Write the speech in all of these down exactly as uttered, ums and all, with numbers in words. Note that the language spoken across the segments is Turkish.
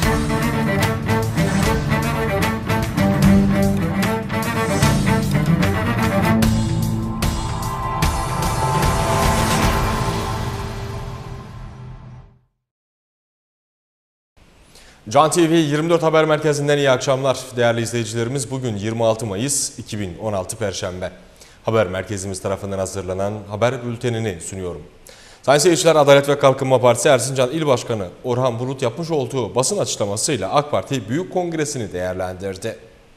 Can T V yirmi dört Haber Merkezi'nden iyi akşamlar değerli izleyicilerimiz. Bugün yirmi altı Mayıs iki bin on altı Perşembe. Haber Merkezimiz tarafından hazırlanan haber bültenini sunuyorum. Sayın seyirciler, Adalet ve Kalkınma Partisi Erzincan İl Başkanı Orhan Bulut yapmış olduğu basın açıklamasıyla AK Parti Büyük Kongresi'ni değerlendirdi.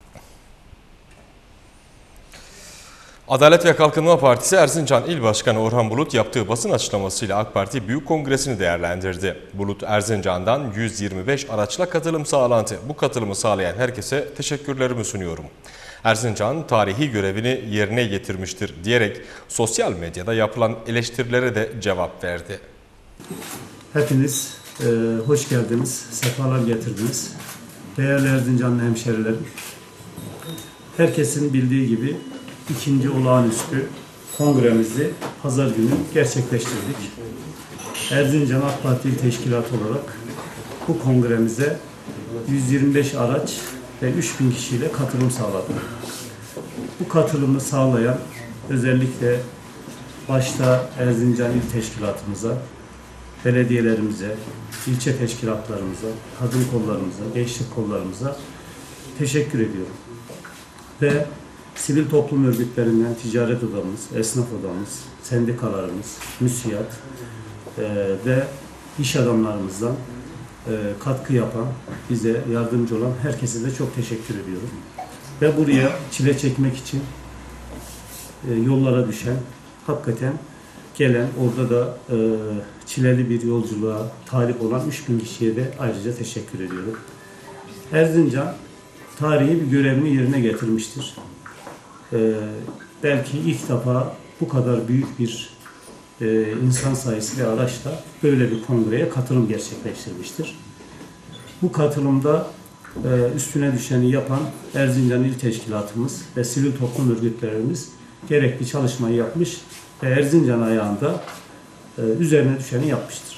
Adalet ve Kalkınma Partisi Erzincan İl Başkanı Orhan Bulut yaptığı basın açıklamasıyla AK Parti Büyük Kongresi'ni değerlendirdi. Bulut, Erzincan'dan yüz yirmi beş araçla katılım sağlandı. Bu katılımı sağlayan herkese teşekkürlerimi sunuyorum. Erzincan tarihi görevini yerine getirmiştir diyerek sosyal medyada yapılan eleştirilere de cevap verdi. Hepiniz e, hoş geldiniz, sefalar getirdiniz. Değerli Erzincanlı hemşerilerim, herkesin bildiği gibi İkinci olağanüstü kongremizi pazar günü gerçekleştirdik. Erzincan AK Parti İl Teşkilatı olarak bu kongremize yüz yirmi beş araç ve üç bin kişiyle katılım sağladık. Bu katılımı sağlayan özellikle başta Erzincan İl Teşkilatımıza, belediyelerimize, ilçe teşkilatlarımıza, kadın kollarımıza, gençlik kollarımıza teşekkür ediyorum. Ve sivil toplum örgütlerinden ticaret odamız, esnaf odamız, sendikalarımız, müsiyat e, ve iş adamlarımızdan e, katkı yapan, bize yardımcı olan herkese de çok teşekkür ediyorum. Ve buraya çile çekmek için e, yollara düşen, hakikaten gelen, orada da e, çileli bir yolculuğa talip olan üç bin kişiye de ayrıca teşekkür ediyorum. Erzincan tarihi bir görevini yerine getirmiştir. Ee, belki ilk defa bu kadar büyük bir e, insan sayısı ve araçla böyle bir kongreye katılım gerçekleştirmiştir. Bu katılımda e, üstüne düşeni yapan Erzincan İl Teşkilatımız ve sivil toplum örgütlerimiz gerekli çalışmayı yapmış ve Erzincan ayağında e, üzerine düşeni yapmıştır.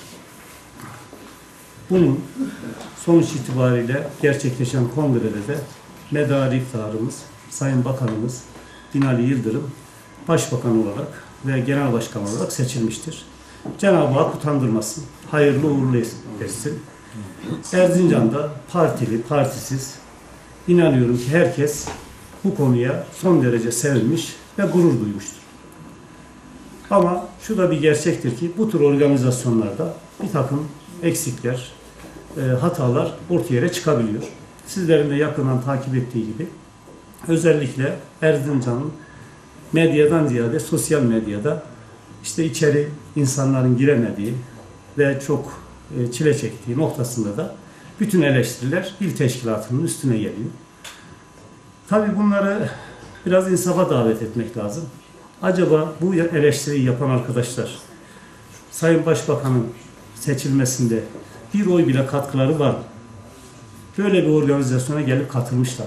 Bunun sonuç itibariyle gerçekleşen kongrede de medarı iftiharımız, Sayın Bakanımız Binali Yıldırım Başbakan olarak ve Genel Başkan olarak seçilmiştir. Cenab-ı Hak utandırmasın, hayırlı uğurlu etsin. Erzincan'da partili, partisiz, inanıyorum ki herkes bu konuya son derece sevinmiş ve gurur duymuştur. Ama şu da bir gerçektir ki bu tür organizasyonlarda bir takım eksikler, hatalar ortaya çıkabiliyor. Sizlerin de yakından takip ettiği gibi özellikle Erzincan'ın medyadan ziyade sosyal medyada işte içeri insanların giremediği ve çok çile çektiği noktasında da bütün eleştiriler il teşkilatının üstüne geliyor. Tabii bunları biraz insafa davet etmek lazım. Acaba bu eleştiriyi yapan arkadaşlar Sayın Başbakan'ın seçilmesinde bir oy bile katkıları var mı? Böyle bir organizasyona gelip katılmışlar.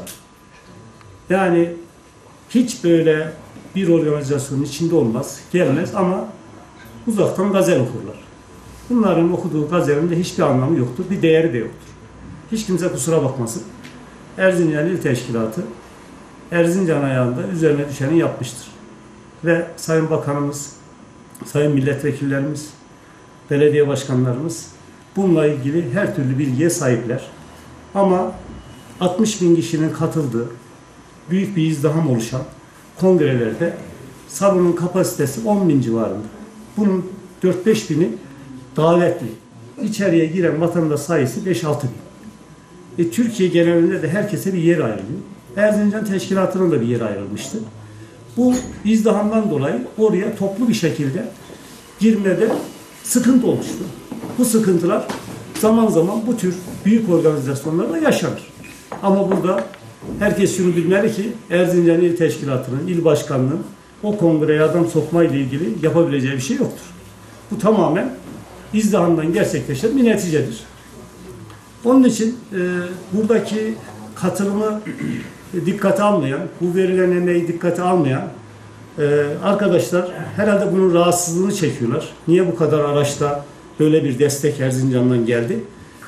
Yani hiç böyle bir organizasyonun içinde olmaz, gelmez ama uzaktan gazel okurlar. Bunların okuduğu gazelin de hiçbir anlamı yoktur, bir değeri de yoktur. Hiç kimse kusura bakmasın. Erzincan İl Teşkilatı Erzincan ayağında üzerine düşeni yapmıştır. Ve Sayın Bakanımız, Sayın Milletvekillerimiz, belediye başkanlarımız bununla ilgili her türlü bilgiye sahipler. Ama altmış bin kişinin katıldığı büyük bir izdiham oluşan kongrelerde salonun kapasitesi on bin civarında. Bunun dört beş bini davetli. İçeriye giren vatandaş sayısı beş altı bin. E, Türkiye genelinde de herkese bir yer ayrılıyor. Erzincan Teşkilatı'nın da bir yer ayrılmıştı. Bu izdihamdan dolayı oraya toplu bir şekilde girmede sıkıntı oluştu. Bu sıkıntılar zaman zaman bu tür büyük organizasyonlarda yaşanır. Ama burada herkes şunu bilmeli ki Erzincan İl Teşkilatı'nın, il başkanlığının o kongreye adam sokmayla ilgili yapabileceği bir şey yoktur. Bu tamamen izdihamdan gerçekleşen bir neticedir. Onun için e, buradaki katılımı dikkate almayan, bu verilen emeği dikkate almayan e, arkadaşlar herhalde bunun rahatsızlığını çekiyorlar. Niye bu kadar araçta böyle bir destek Erzincan'dan geldi?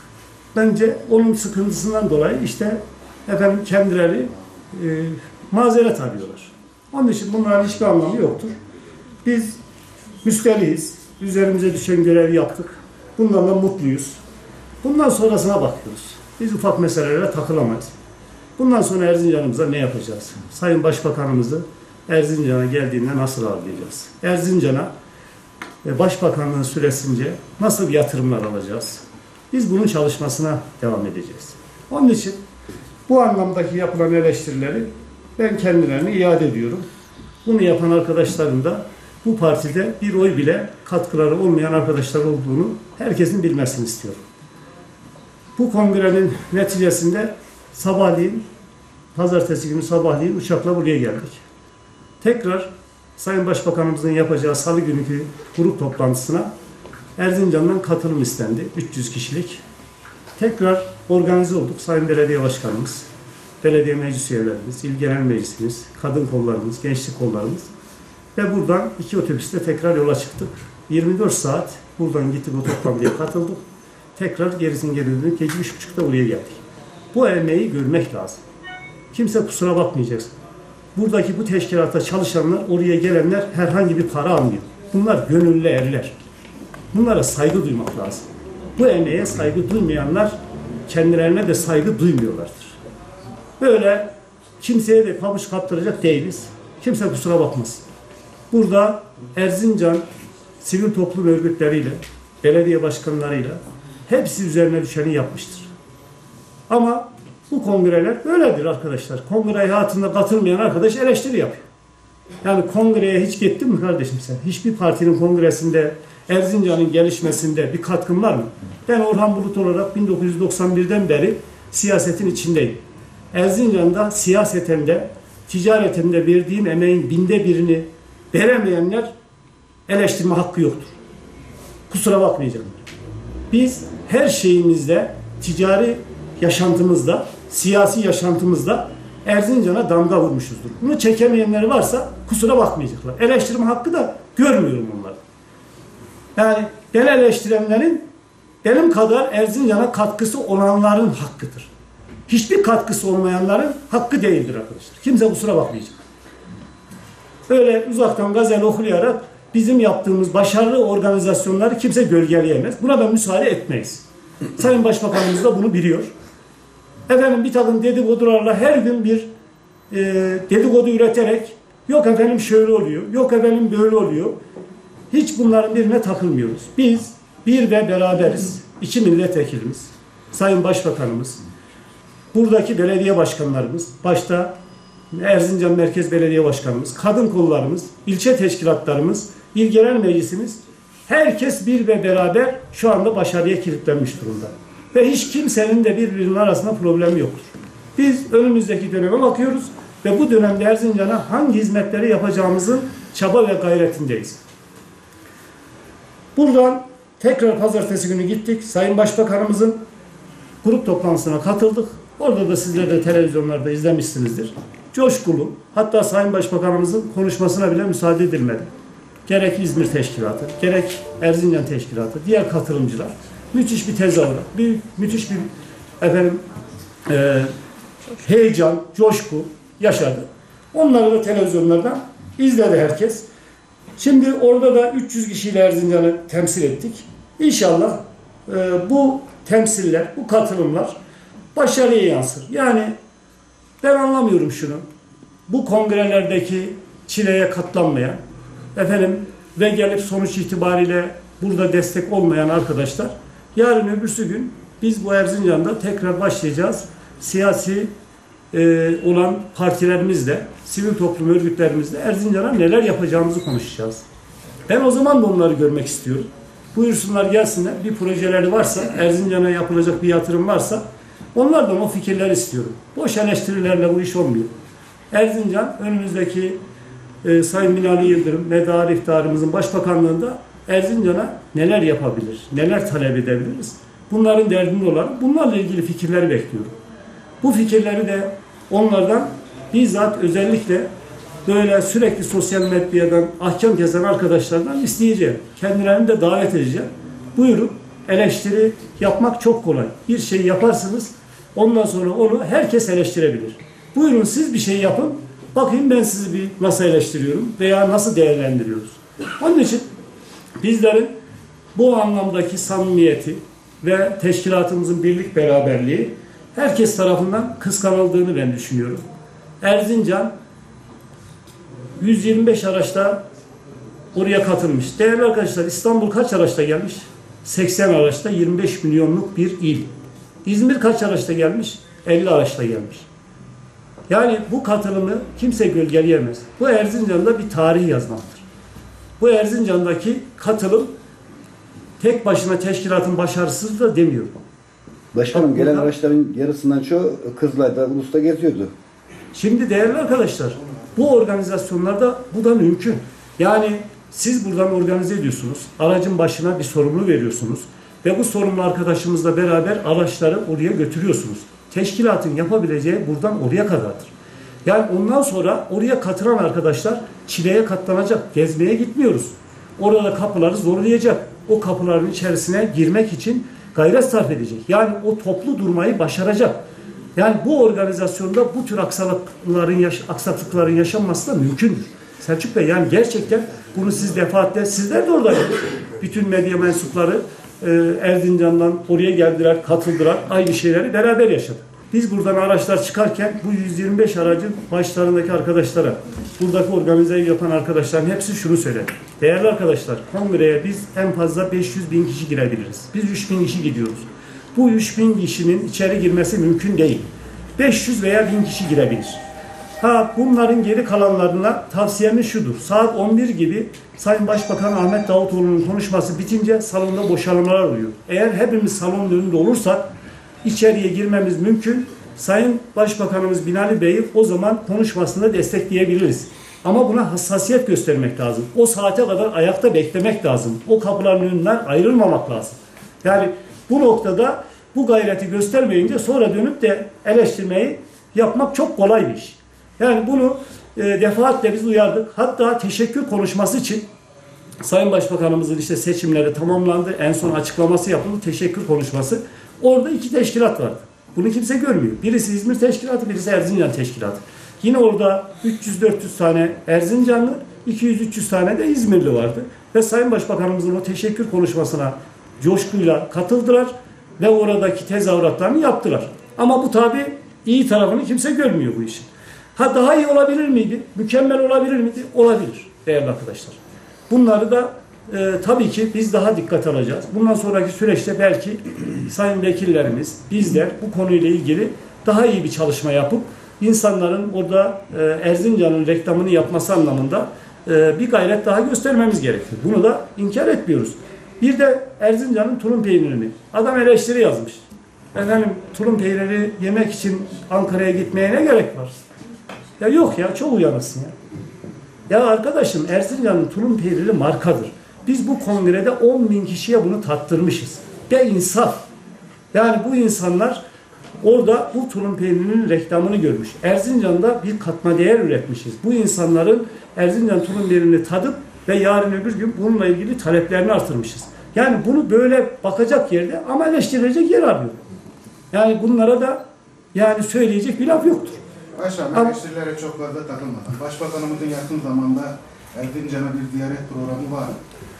bence onun sıkıntısından dolayı işte efendim kendileri e, mazeret arıyorlar. Onun için bunların hiçbir anlamı yoktur. Biz müsteliyiz. Üzerimize düşen görevi yaptık. Bundan da mutluyuz. Bundan sonrasına bakıyoruz. Biz ufak meselelere takılamayız. Bundan sonra Erzincan'ımıza ne yapacağız? Sayın Başbakanımızı Erzincan'a geldiğinde nasıl ağırlayacağız? Erzincan'a Başbakanlığın süresince nasıl yatırımlar alacağız? Biz bunun çalışmasına devam edeceğiz. Onun için bu anlamdaki yapılan eleştirileri ben kendilerine iade ediyorum. Bunu yapan arkadaşların da bu partide bir oy bile katkıları olmayan arkadaşlar olduğunu herkesin bilmesini istiyorum. Bu kongrenin neticesinde sabahleyin, pazartesi günü sabahleyin uçakla buraya geldik. Tekrar Sayın Başbakanımızın yapacağı salı günkü grup toplantısına Erzincan'dan katılım istendi. üç yüz kişilik. Tekrar organize olduk. Sayın Belediye Başkanımız, belediye meclis üyelerimiz, il genel meclisimiz, kadın kollarımız, gençlik kollarımız ve buradan iki otobüste tekrar yola çıktık. yirmi dört saat buradan gittik, o toplantıya katıldık. Tekrar gerisini geri döndük. Gece üç buçukta buraya geldik. Bu emeği görmek lazım. Kimse kusura bakmayacak. Buradaki bu teşkilata çalışanlar, oraya gelenler herhangi bir para almıyor. Bunlar gönüllü erler. Bunlara saygı duymak lazım. Bu emeğe saygı duymayanlar kendilerine de saygı duymuyorlardır. Böyle kimseye de pabuç kaptıracak değiliz. Kimse kusura bakmasın. Burada Erzincan sivil toplum örgütleriyle, belediye başkanlarıyla hepsi üzerine düşeni yapmıştır. Ama bu kongreler böyledir arkadaşlar. Kongre hayatında katılmayan arkadaş eleştiri yapıyor. Yani kongreye hiç gittin mi kardeşim sen? Hiçbir partinin kongresinde Erzincan'ın gelişmesinde bir katkın var mı? Ben Orhan Bulut olarak bin dokuz yüz doksan birden beri siyasetin içindeyim. Erzincan'da siyaseten de ticareten de verdiğim emeğin binde birini veremeyenler eleştirme hakkı yoktur. Kusura bakmayacağım. Biz her şeyimizde, ticari yaşantımızda, siyasi yaşantımızda Erzincan'a damga vurmuşuzdur. Bunu çekemeyenleri varsa kusura bakmayacaklar. Eleştirme hakkı da görmüyorum onları. Yani ben eleştirenlerin benim kadar Erzincan'a katkısı olanların hakkıdır. Hiçbir katkısı olmayanların hakkı değildir arkadaşlar. Kimse kusura bakmayacak. Öyle uzaktan gazel okuyarak bizim yaptığımız başarılı organizasyonları kimse gölgeleyemez. Buna da müsaade etmeyiz. Sayın Başbakanımız da bunu biliyor. Efendim bir takım dedikodularla her gün bir e, dedikodu üreterek yok efendim şöyle oluyor, yok efendim böyle oluyor. Hiç bunların birine takılmıyoruz. Biz bir ve beraberiz. İki milletvekilimiz, Sayın Başbakanımız, buradaki belediye başkanlarımız, başta Erzincan Merkez Belediye Başkanımız, kadın kollarımız, ilçe teşkilatlarımız, il genel meclisimiz, herkes bir ve beraber şu anda başarıya kilitlenmiş durumda. Ve hiç kimsenin de birbirinin arasında problemi yoktur. Biz önümüzdeki döneme bakıyoruz ve bu dönemde Erzincan'a hangi hizmetleri yapacağımızın çaba ve gayretindeyiz. Buradan tekrar pazartesi günü gittik. Sayın Başbakanımızın grup toplantısına katıldık. Orada da sizler de televizyonlarda izlemişsinizdir. Coşkulu, hatta Sayın Başbakanımızın konuşmasına bile müsaade edilmedi. Gerek İzmir Teşkilatı, gerek Erzincan Teşkilatı, diğer katılımcılar müthiş bir tezahürat, bir, müthiş bir efendim e, heyecan, coşku yaşadı. Onları da televizyonlardan izledi herkes. Şimdi orada da üç yüz kişiyle Erzincan'ı temsil ettik. İnşallah e, bu temsiller, bu katılımlar başarıya yansır. Yani ben anlamıyorum şunu. Bu kongrelerdeki çileye katlanmayan, efendim ve gelip sonuç itibariyle burada destek olmayan arkadaşlar, yarın öbürsü gün biz bu Erzincan'da tekrar başlayacağız. Siyasi e, olan partilerimizle, sivil toplum örgütlerimizle Erzincan'a neler yapacağımızı konuşacağız. Ben o zaman da onları görmek istiyorum. Buyursunlar gelsinler. Bir projeleri varsa, Erzincan'a yapılacak bir yatırım varsa onlardan o fikirleri istiyorum. Boş eleştirilerle bu iş olmuyor. Erzincan önümüzdeki e, Sayın Binali Yıldırım, Medar İftiharımızın başbakanlığında Erzincan'a neler yapabilir, neler talep edebiliriz? Bunların derdinde olan, bunlarla ilgili fikirleri bekliyorum. Bu fikirleri de onlardan bizzat özellikle böyle sürekli sosyal medyadan ahkam kesen arkadaşlardan isteyeceğim. Kendilerini de davet edeceğim. Buyurun eleştiri yapmak çok kolay. Bir şey yaparsınız, ondan sonra onu herkes eleştirebilir. Buyurun siz bir şey yapın, bakayım ben sizi bir nasıl eleştiriyorum veya nasıl değerlendiriyoruz. Onun için bizlerin bu anlamdaki samimiyeti ve teşkilatımızın birlik beraberliği herkes tarafından kıskanıldığını ben düşünüyorum. Erzincan yüz yirmi beş araçta oraya katılmış. Değerli arkadaşlar, İstanbul kaç araçta gelmiş? seksen araçta, yirmi beş milyonluk bir il. İzmir kaç araçta gelmiş? elli araçta gelmiş. Yani bu katılımı kimse gölgeleyemez. Bu Erzincan'da bir tarih yazmaktır. Bu Erzincan'daki katılım tek başına teşkilatın başarısız da demiyorum. Başkanım, gelen araçların yarısından çoğu Kızılay'da, Ulus'ta geziyordu. Şimdi değerli arkadaşlar, bu organizasyonlarda bu da mümkün. Yani siz buradan organize ediyorsunuz, aracın başına bir sorumlu veriyorsunuz ve bu sorumlu arkadaşımızla beraber araçları oraya götürüyorsunuz. Teşkilatın yapabileceği buradan oraya kadardır. Yani ondan sonra oraya katılan arkadaşlar çileye katlanacak, gezmeye gitmiyoruz. Orada kapıları zorlayacak, o kapıların içerisine girmek için gayret sarf edecek. Yani o toplu durmayı başaracak. Yani bu organizasyonda bu tür aksaklıkların, yaş aksaklıkların yaşanması da mümkündür. Selçuk Bey, yani gerçekten bunu siz defaatle, sizler de orada bütün medya mensupları e, Erzincan'dan oraya geldiler, katıldılar, aynı şeyleri beraber yaşadık. Biz buradan araçlar çıkarken bu yüz yirmi beş aracın başlarındaki arkadaşlara, buradaki organizeyi yapan arkadaşların hepsi şunu söyledi. Değerli arkadaşlar, kongreye biz en fazla beş yüz bin kişi girebiliriz. Biz üç bin kişi gidiyoruz. Bu üç bin kişinin içeri girmesi mümkün değil. beş yüz veya bin kişi girebilir. Ha, bunların geri kalanlarına tavsiyemiz şudur. Saat on bir gibi Sayın Başbakan Ahmet Davutoğlu'nun konuşması bitince salonda boşalmalar oluyor. Eğer hepimiz salonun önünde olursak içeriye girmemiz mümkün. Sayın Başbakanımız Binali Bey'i o zaman konuşmasında destekleyebiliriz. Ama buna hassasiyet göstermek lazım. O saate kadar ayakta beklemek lazım. O kapıların önünden ayrılmamak lazım. Yani bu noktada bu gayreti göstermeyince sonra dönüp de eleştirmeyi yapmak çok kolay bir iş. Yani bunu e, defaatle biz uyardık. Hatta teşekkür konuşması için Sayın Başbakanımızın işte seçimleri tamamlandı. En son açıklaması yapıldı. Teşekkür konuşması. Orada iki teşkilat vardı. Bunu kimse görmüyor. Birisi İzmir Teşkilatı, birisi Erzincan Teşkilatı. Yine orada üç yüz dört yüz tane Erzincanlı, iki yüz üç yüz tane de İzmirli vardı. Ve Sayın Başbakanımızın o teşekkür konuşmasına coşkuyla katıldılar ve oradaki tezahüratlarını yaptılar. Ama bu tabi iyi tarafını kimse görmüyor bu işin. Ha, daha iyi olabilir miydi? Mükemmel olabilir miydi? Olabilir değerli arkadaşlar. Bunları da e, tabii ki biz daha dikkat alacağız. Bundan sonraki süreçte belki sayın vekillerimiz, bizler bu konuyla ilgili daha iyi bir çalışma yapıp insanların orada e, Erzincan'ın reklamını yapması anlamında e, bir gayret daha göstermemiz gerekiyor. Bunu da inkar etmiyoruz. Bir de Erzincan'ın tulum peynirini. Adam eleştiri yazmış. Efendim, tulum peyniri yemek için Ankara'ya gitmeye ne gerek var? Ya yok ya, çok uyanırsın ya. Ya arkadaşım, Erzincan'ın tulum peyniri markadır. Biz bu kongrede on bin kişiye bunu tattırmışız. Ve insaf. Yani bu insanlar orada bu tulum peynirinin reklamını görmüş. Erzincan'da bir katma değer üretmişiz. Bu insanların Erzincan tulum peynirini tadıp ve yarın öbür gün bununla ilgili taleplerini artırmışız. Yani bunu böyle bakacak yerde ama eleştirilecek yer arıyor. Yani bunlara da yani söyleyecek bir laf yoktur. Başkanım, eleştirilere çok fazla takılmadan. Başbakanımızın yakın zamanda Erzincan'a bir ziyaret programı var.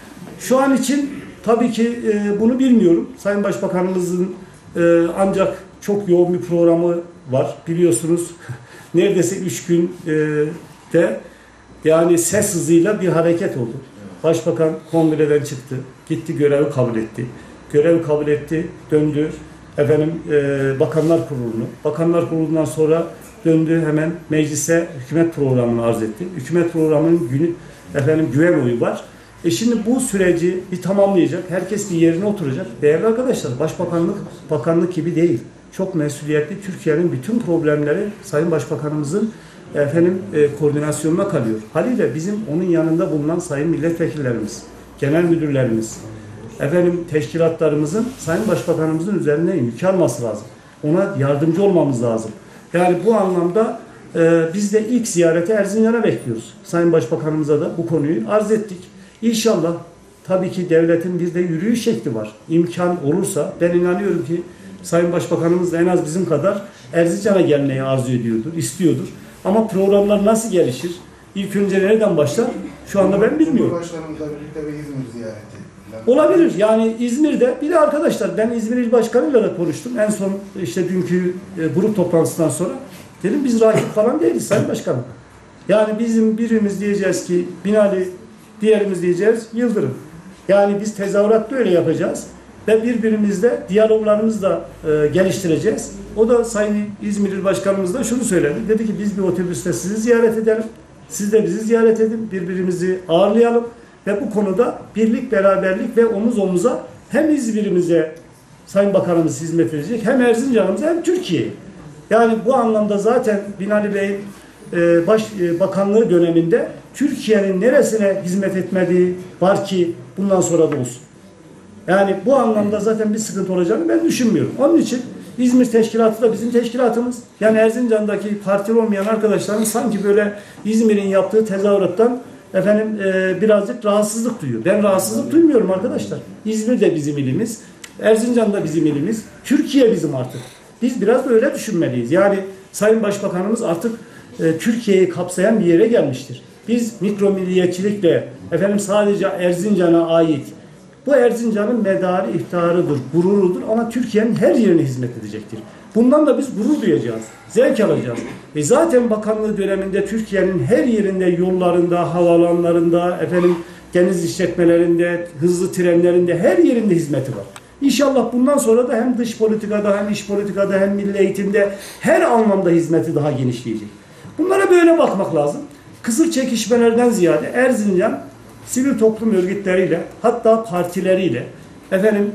Şu an için tabii ki e, bunu bilmiyorum. Sayın Başbakanımızın e, ancak çok yoğun bir programı var. Biliyorsunuz neredeyse üç günde yani ses hızıyla bir hareket oldu. Başbakan kongreden çıktı. Gitti, görevi kabul etti. Görevi kabul etti, döndü. Efendim e, Bakanlar Kurulu'nu. Bakanlar Kurulu'ndan sonra döndü, hemen meclise hükümet programını arz etti. Hükümet programının günü, efendim güven oyu var. E şimdi bu süreci bir tamamlayacak. Herkes bir yerine oturacak. Değerli arkadaşlar, başbakanlık bakanlık gibi değil. Çok mesuliyetli. Türkiye'nin bütün problemleri Sayın Başbakanımızın efendim e, koordinasyonuna kalıyor. Haliyle bizim onun yanında bulunan sayın milletvekillerimiz, genel müdürlerimiz, efendim teşkilatlarımızın Sayın Başbakanımızın üzerine yük alması lazım. Ona yardımcı olmamız lazım. Yani bu anlamda e, biz de ilk ziyareti Erzincan'a bekliyoruz. Sayın Başbakanımıza da bu konuyu arz ettik. İnşallah tabii ki devletin bir de yürüyüş şekli var. İmkan olursa ben inanıyorum ki Sayın Başbakanımız da en az bizim kadar Erzincan'a gelmeyi arzu ediyordur, istiyordur. Ama programlar nasıl gelişir? İlk önce nereden başlar? Şu anda ben bilmiyorum. Cumhurbaşkanımızla birlikte bir İzmir ziyareti. Olabilir. Yani İzmir'de bir de arkadaşlar ben İzmir İl Başkanı'yla da konuştum. En son işte dünkü e, grup toplantısından sonra dedim biz rakip falan değiliz Sayın Başkanım. Yani bizim birimiz diyeceğiz ki Binali, diğerimiz diyeceğiz Yıldırım. Yani biz tezahürat böyle yapacağız ve birbirimizle diyaloglarımızı da e, geliştireceğiz. O da Sayın İzmir İl Başkanımız da şunu söyledi. Dedi ki biz bir otobüste sizi ziyaret edelim. Siz de bizi ziyaret edin. Birbirimizi ağırlayalım. Ve bu konuda birlik, beraberlik ve omuz omuza hem İzmir'imize Sayın Bakanımız hizmet edecek hem Erzincan'ımıza hem Türkiye'ye. Yani bu anlamda zaten Binali Bey'in e, baş, e, bakanlığı döneminde Türkiye'nin neresine hizmet etmediği var ki bundan sonra da olsun. Yani bu anlamda zaten bir sıkıntı olacağını ben düşünmüyorum. Onun için İzmir Teşkilatı da bizim teşkilatımız. Yani Erzincan'daki partili olmayan arkadaşlarımız sanki böyle İzmir'in yaptığı tezahürattan efendim e, birazcık rahatsızlık duyuyor. Ben rahatsızlık duymuyorum arkadaşlar. İzmir de bizim ilimiz. Erzincan da bizim ilimiz. Türkiye bizim artık. Biz biraz da öyle düşünmeliyiz. Yani Sayın Başbakanımız artık e, Türkiye'yi kapsayan bir yere gelmiştir. Biz mikro milliyetçilikle efendim sadece Erzincan'a ait bu Erzincan'ın medarı, iftiharıdır, gururudur ama Türkiye'nin her yerine hizmet edecektir. Bundan da biz gurur duyacağız, zevk alacağız. E zaten bakanlığı döneminde Türkiye'nin her yerinde, yollarında, havalanlarında, efendim deniz işletmelerinde, hızlı trenlerinde her yerinde hizmeti var. İnşallah bundan sonra da hem dış politikada, hem iç politikada, hem milli eğitimde her anlamda hizmeti daha genişleyecek. Bunlara böyle bakmak lazım. Kısır çekişmelerden ziyade Erzincan sivil toplum örgütleriyle, hatta partileriyle, efendim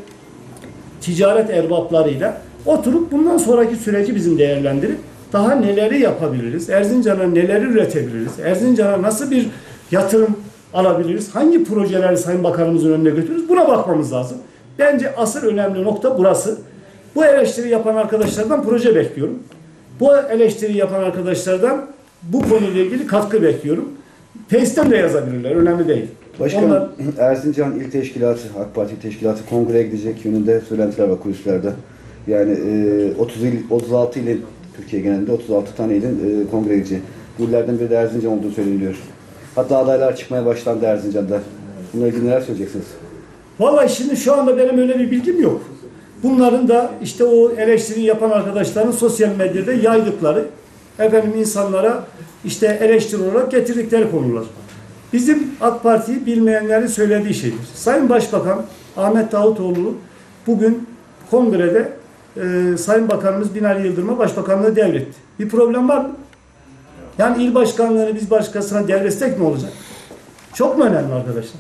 ticaret erbaplarıyla oturup bundan sonraki süreci bizim değerlendirip daha neleri yapabiliriz, Erzincan'a neleri üretebiliriz, Erzincan'a nasıl bir yatırım alabiliriz, hangi projeleri Sayın Bakanımızın önüne götürürüz, buna bakmamız lazım. Bence asıl önemli nokta burası. Bu eleştiri yapan arkadaşlardan proje bekliyorum. Bu eleştiri yapan arkadaşlardan bu konuyla ilgili katkı bekliyorum. Face'ten de yazabilirler, önemli değil. Başkanım, Onlar... Erzincan İl Teşkilatı, AK Parti Teşkilatı kongreye gidecek yönünde söylentiler var kulislerde. Yani e, otuz il, otuz altı ilin, Türkiye genelinde otuz altı tane ilin e, kongreye gidecek. Bu illerden biri de Erzincan olduğu söyleniyor. Hatta adaylar çıkmaya başlandı Erzincan'da. Bununla ilgili neler söyleyeceksiniz? Vallahi şimdi şu anda benim öyle bir bilgim yok. Bunların da işte o eleştiri yapan arkadaşların sosyal medyada yaydıkları, efendim insanlara işte eleştiri olarak getirdikleri konular. Bizim AK Parti'yi bilmeyenlerin söylediği şeydir. Sayın Başbakan Ahmet Davutoğlu bugün kongrede e, Sayın Bakanımız Binali Yıldırım'a başbakanlığı devretti. Bir problem var mı? Yani il başkanlığını biz başkasına devretsek ne olacak? Çok mu önemli arkadaşlar?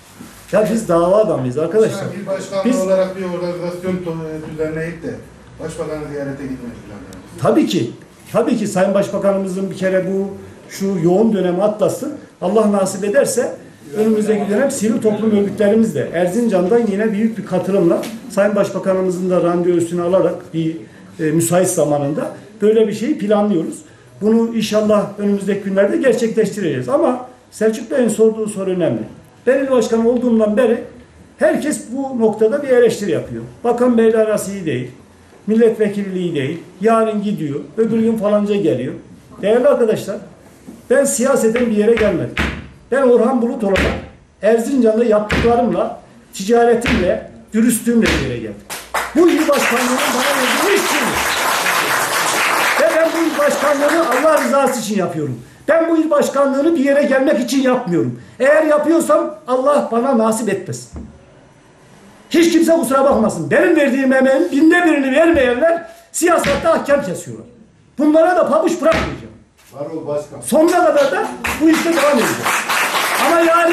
Ya biz dava adamıyız arkadaşlar. İl başkanlığı Biz, olarak bir organizasyon düzenleyip de başbakanı ziyarete gitmek planlıyoruz. tabii ki, tabii ki Sayın Başbakanımızın bir kere bu şu yoğun dönemi atlasın. Allah nasip ederse önümüzdeki dönem sivil toplum örgütlerimiz de Erzincan'dan yine büyük bir katılımla Sayın Başbakanımızın da randevusunu alarak bir e, müsait zamanında böyle bir şeyi planlıyoruz. Bunu inşallah önümüzdeki günlerde gerçekleştireceğiz. Ama Selçuk Bey'in sorduğu soru önemli. Ben il başkanı olduğumdan beri herkes bu noktada bir eleştiri yapıyor. Bakan Bey'le arası iyi değil. Milletvekilliği değil. Yarın gidiyor. Öbür gün falanca geliyor. Değerli arkadaşlar, ben siyaseten bir yere gelmedim. Ben Orhan Bulut olarak Erzincan'da yaptıklarımla, ticaretimle, dürüstlüğümle bir yere geldim. Bu il başkanlığının bana verdiği hiç değil. Ve ben bu il başkanlığını Allah rızası için yapıyorum. Ben bu il başkanlığını bir yere gelmek için yapmıyorum. Eğer yapıyorsam Allah bana nasip etmez. Hiç kimse kusura bakmasın. Benim verdiğim emeğin binde birini vermeyenler siyasatta ahkam kesiyorlar. Bunlara da pabuç bırakmayacağım. Sonuna kadar da bu işte devam edeceğim. Ama yani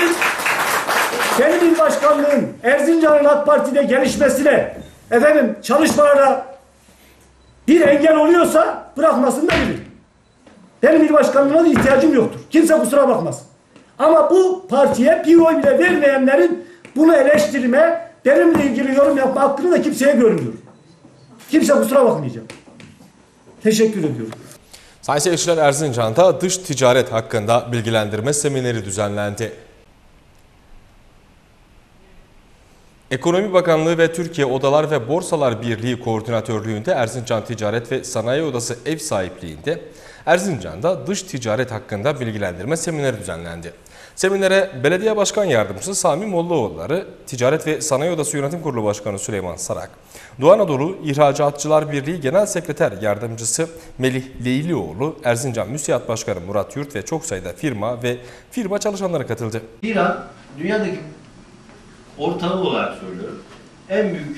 benim il başkanlığım Erzincan'ın AK Parti'de gelişmesine, efendim çalışmalara bir engel oluyorsa bırakmasın da bilir. Benim il başkanlığına da ihtiyacım yoktur. Kimse kusura bakmasın. Ama bu partiye bir oy bile vermeyenlerin bunu eleştirme, benimle ilgili yorum yapma hakkını da kimseye görmüyorum. Kimse kusura bakmayacak. Teşekkür ediyorum. Sayın seyirciler, Erzincan'da dış ticaret hakkında bilgilendirme semineri düzenlendi. Ekonomi Bakanlığı ve Türkiye Odalar ve Borsalar Birliği koordinatörlüğünde Erzincan Ticaret ve Sanayi Odası ev sahipliğinde Erzincan'da dış ticaret hakkında bilgilendirme semineri düzenlendi. Seminere Belediye Başkan Yardımcısı Sami Mollaoğulları, Ticaret ve Sanayi Odası Yönetim Kurulu Başkanı Süleyman Sarak, Doğu Anadolu İhracatçılar Birliği Genel Sekreter Yardımcısı Melih Leylioğlu, Erzincan Müsiat Başkanı Murat Yurt ve çok sayıda firma ve firma çalışanları katıldı. İran dünyadaki ortalama olarak söylüyorum en büyük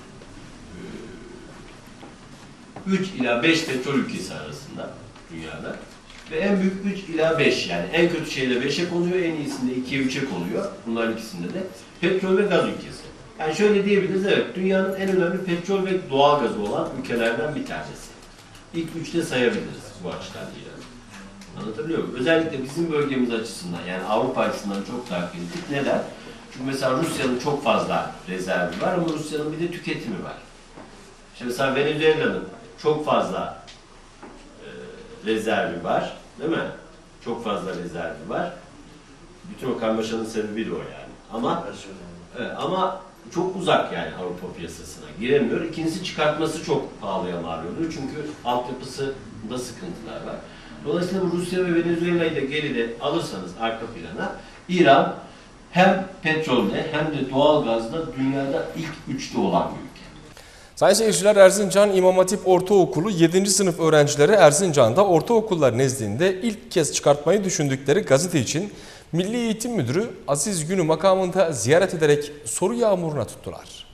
üç ila beş petrol ülkesi arasında dünyada ve en büyük üç ila beş, yani en kötü şeyde beşe konuyor, en iyisinde ikiye üçe konuyor. Bunların ikisinde de petrol ve gaz ülkesi. Yani şöyle diyebiliriz, evet, dünyanın en önemli petrol ve doğal gazı olan ülkelerden bir tanesi. İlk üçte sayabiliriz bu açıdan İran. Anlatabiliyor muyum? Özellikle bizim bölgemiz açısından, yani Avrupa açısından çok daha kritik. Neden? Çünkü mesela Rusya'nın çok fazla rezervi var ama Rusya'nın bir de tüketimi var. İşte mesela Venezuela'nın çok fazla e, rezervi var, değil mi? Çok fazla rezervi var. Bütün o karmaşanın sebebi de o yani. Ama evet, ama çok uzak yani Avrupa piyasasına giremiyor. İkincisi, çıkartması çok pahalıya mal oluyor. Çünkü altyapısında sıkıntılar var. Dolayısıyla Rusya ve Venezuela'yı da geride alırsanız arka plana, İran hem petrolde hem de doğal gazda dünyada ilk üçte olan bir ülke. Sayın seyirciler, Erzincan İmam Hatip Ortaokulu yedinci sınıf öğrencileri Erzincan'da ortaokullar nezdinde ilk kez çıkartmayı düşündükleri gazete için Milli Eğitim Müdürü Aziz Günü makamında ziyaret ederek soru yağmuruna tuttular.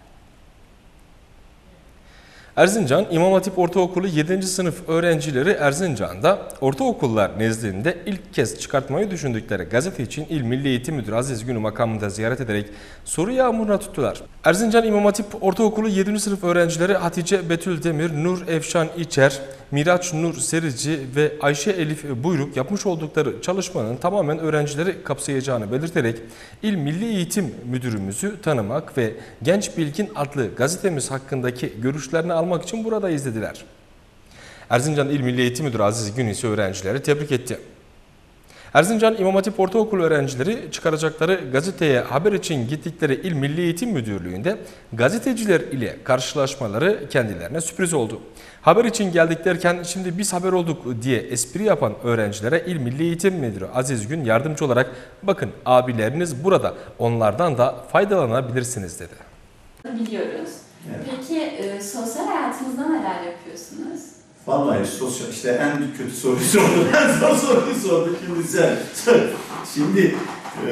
Erzincan İmam Hatip Ortaokulu yedinci sınıf öğrencileri Erzincan'da ortaokullar nezdinde ilk kez çıkartmayı düşündükleri gazete için İl Milli Eğitim Müdürü Aziz Günü makamında ziyaret ederek soru yağmuruna tuttular. Erzincan İmam Hatip Ortaokulu yedinci sınıf öğrencileri Hatice Betül Demir, Nur Efşan İçer, Miraç Nur Serici ve Ayşe Elif Buyruk yapmış oldukları çalışmanın tamamen öğrencileri kapsayacağını belirterek İl Milli Eğitim Müdürümüzü tanımak ve Genç Bilgin adlı gazetemiz hakkındaki görüşlerini almak için burada izlediler. Erzincan İl Milli Eğitim Müdürü Aziz Gün ise öğrencileri tebrik etti. Erzincan İmam Hatip Ortaokulu öğrencileri çıkaracakları gazeteye haber için gittikleri İl Milli Eğitim Müdürlüğü'nde gazeteciler ile karşılaşmaları kendilerine sürpriz oldu. Haber için geldik derken şimdi biz haber olduk diye espri yapan öğrencilere İl Milli Eğitim Müdürü Aziz Gün yardımcı olarak bakın abileriniz burada, onlardan da faydalanabilirsiniz dedi. Biliyoruz. Evet. Peki e, sosyal hayatınızda neler yapıyorsunuz? Vallahi sosyal, işte en kötü soruyu sordum, en zor soruyu sordum şimdi sen. Şimdi e,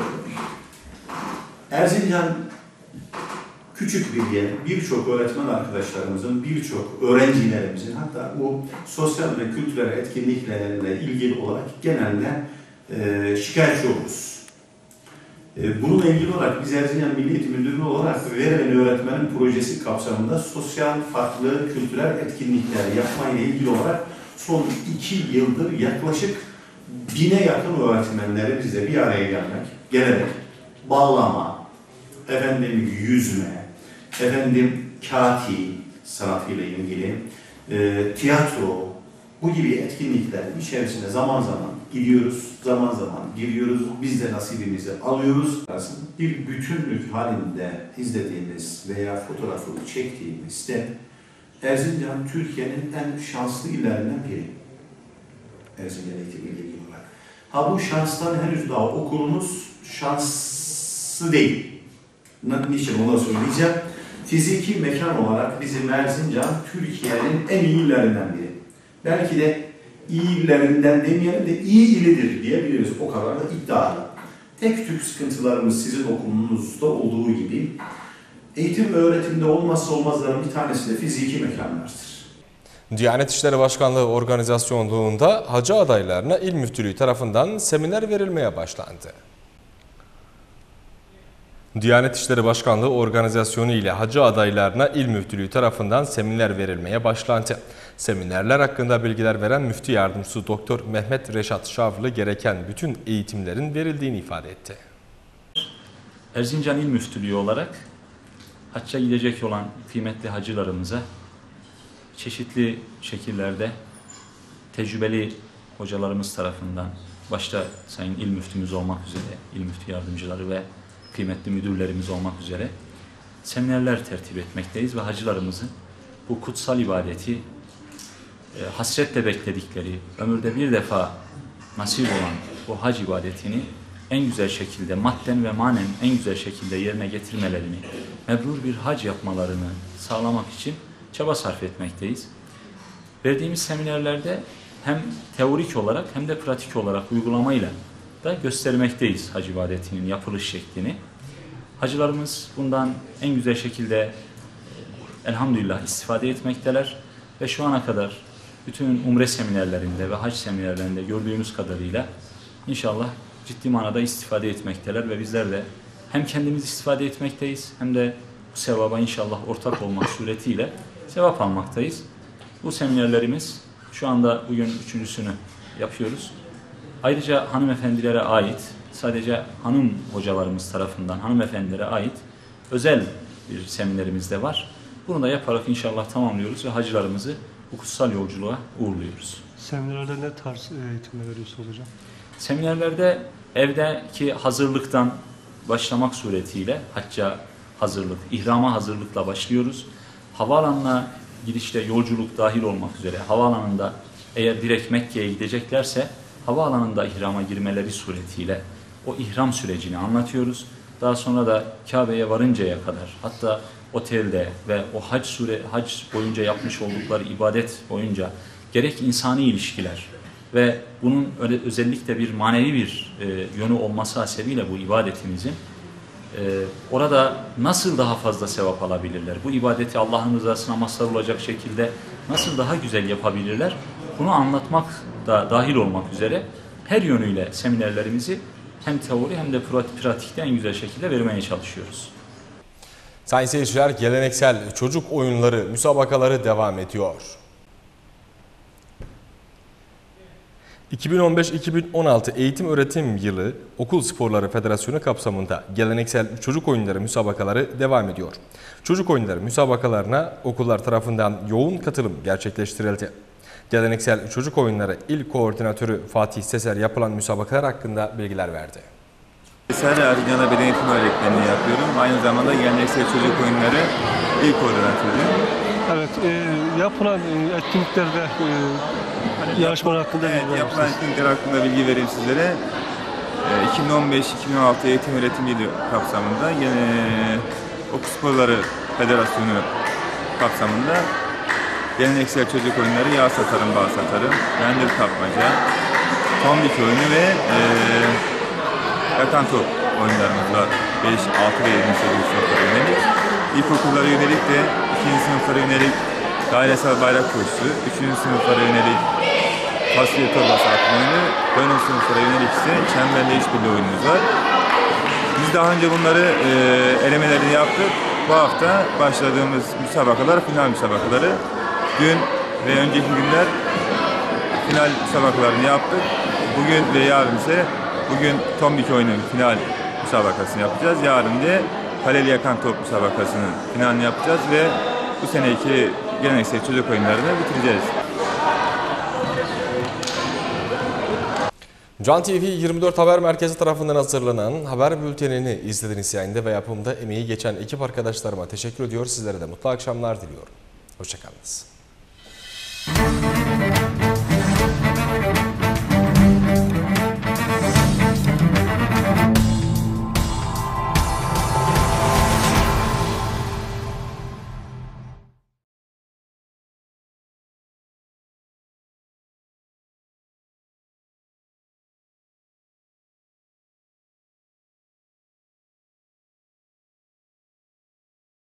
Erzincan küçük bir yer, birçok öğretmen arkadaşlarımızın, birçok öğrencilerimizin, hatta bu sosyal ve kültürel etkinliklerle ilgili olarak genelde e, şikayetçi oluruz. Bununla ilgili olarak biz Erzincan Milli Eğitim Müdürlüğü olarak Verilen Öğretmenin projesi kapsamında sosyal farklı kültürel etkinlikler yapmayla ilgili olarak son iki yıldır yaklaşık bine yakın öğretmenlerimizle bir araya gelmek, gelerek bağlama, efendim yüzme, efendim kati sanatıyla ilgili, e, tiyatro, bu gibi etkinliklerin içerisinde zaman zaman gidiyoruz, zaman zaman giriyoruz, biz de nasibimizi alıyoruz. Bir bütünlük halinde izlediğimiz veya fotoğrafını çektiğimizde Erzincan Türkiye'nin en şanslı illerinden biri. Erzincan eğitim ilgili olarak. Ha bu şanstan henüz daha okulumuz şanslı değil. Niçin onu söyleyeceğim. Fiziki mekan olarak bizim Erzincan Türkiye'nin en iyi illerinden biri. Belki de iyi illerinden demeyelim de iyi ilidir diyebiliriz. O kadar da iddialı. Tek tük sıkıntılarımız sizin okulunuzda olduğu gibi eğitim ve öğretimde olmazsa olmazların bir tanesi de fiziki mekanlardır. Diyanet İşleri Başkanlığı organizasyonluğunda hacı adaylarına İl Müftülüğü tarafından seminer verilmeye başlandı. Diyanet İşleri Başkanlığı organizasyonu ile hacı adaylarına İl Müftülüğü tarafından seminer verilmeye başlandı. Seminerler hakkında bilgiler veren Müftü Yardımcısı Doktor Mehmet Reşat Şavlı gereken bütün eğitimlerin verildiğini ifade etti. Erzincan İl Müftülüğü olarak hacca gidecek olan kıymetli hacılarımıza çeşitli şekillerde tecrübeli hocalarımız tarafından, başta Sayın İl Müftümüz olmak üzere İl Müftü Yardımcıları ve kıymetli müdürlerimiz olmak üzere seminerler tertip etmekteyiz ve hacılarımızın bu kutsal ibadeti e, hasretle bekledikleri, ömürde bir defa nasip olan bu hac ibadetini en güzel şekilde, madden ve manen en güzel şekilde yerine getirmelerini, mebrur bir hac yapmalarını sağlamak için çaba sarf etmekteyiz. Verdiğimiz seminerlerde hem teorik olarak hem de pratik olarak uygulamayla da göstermekteyiz hac ibadetinin yapılış şeklini. Hacılarımız bundan en güzel şekilde elhamdülillah istifade etmekteler ve şu ana kadar bütün umre seminerlerinde ve hac seminerlerinde gördüğümüz kadarıyla inşallah ciddi manada istifade etmekteler ve bizler de hem kendimiz istifade etmekteyiz hem de bu sevaba inşallah ortak olmak suretiyle sevap almaktayız. Bu seminerlerimiz şu anda bugün üçüncüsünü yapıyoruz. Ayrıca hanımefendilere ait, sadece hanım hocalarımız tarafından hanımefendilere ait özel bir seminerimiz de var. Bunu da yaparak inşallah tamamlıyoruz ve hacılarımızı bu kutsal yolculuğa uğurluyoruz. Seminerlerde ne tarz eğitimler veriyorsunuz hocam? Seminerlerde evdeki hazırlıktan başlamak suretiyle hacca hazırlık, ihrama hazırlıkla başlıyoruz. Havaalanına gidişte yolculuk dahil olmak üzere havaalanında eğer direkt Mekke'ye gideceklerse havaalanında ihrama girmeleri suretiyle o ihram sürecini anlatıyoruz. Daha sonra da Kabe'ye varıncaya kadar hatta otelde ve o hac süre hac boyunca yapmış oldukları ibadet boyunca gerek insani ilişkiler ve bunun öyle özellikle bir manevi bir e, yönü olması hasebiyle bu ibadetimizin e, orada nasıl daha fazla sevap alabilirler? Bu ibadeti Allah'ın rızasına mazhar olacak şekilde nasıl daha güzel yapabilirler? Bunu anlatmak da dahil olmak üzere her yönüyle seminerlerimizi hem teori hem de pratikte en güzel şekilde vermeye çalışıyoruz. Sayın seyirciler, geleneksel çocuk oyunları müsabakaları devam ediyor. iki bin on beş iki bin on altı Eğitim Öğretim Yılı Okul Sporları Federasyonu kapsamında geleneksel çocuk oyunları müsabakaları devam ediyor. Çocuk oyunları müsabakalarına okullar tarafından yoğun katılım gerçekleştirildi. Geleneksel çocuk oyunları il koordinatörü Fatih Seser yapılan müsabakalar hakkında bilgiler verdi. Eser Erzincan'da beden eğitimi öğretmenliği yapıyorum. Aynı zamanda geleneksel çocuk oyunları il koordinatörüyüm. Evet, e, yapılan e, etkinliklerde e, yarışmalar hakkında evet, bilgi yapılan etkinlikler hakkında bilgi vereyim sizlere. E, iki bin on beş iki bin on altı Eğitim Öğretim Yılı kapsamında yine Okul Sporları Federasyonu kapsamında geleneksel çocuk oyunları yağ satarım, bal satarım, mendil kapmaca, tombik oyunu ve e, yakan top oyunlarımız var. beş, altı ve yedi sınıflara yönelik. İlkokullara yönelik de ikinci sınıflara yönelik dairesel bayrak koşusu, üçüncü sınıflara yönelik fasulye torbası atma oyunu, dönem sınıflara yönelik ise çemberle işbirliği oyunumuz var. Biz daha önce bunları e, elemelerini yaptık. Bu hafta başladığımız müsabakalar final müsabakaları. Dün ve önceki günler final müsabakalarını yaptık. Bugün ve yarın ise bugün tombik oyunun final müsabakasını yapacağız. Yarın da kaleli yakan top müsabakasının finalini yapacağız ve bu seneki geleneksel çocuk oyunlarını bitireceğiz. Can T V yirmi dört Haber Merkezi tarafından hazırlanan haber bültenini izlediğiniz yayında ve yapımda emeği geçen ekip arkadaşlarıma teşekkür ediyor. Sizlere de mutlu akşamlar diliyorum. Hoşça kalınız.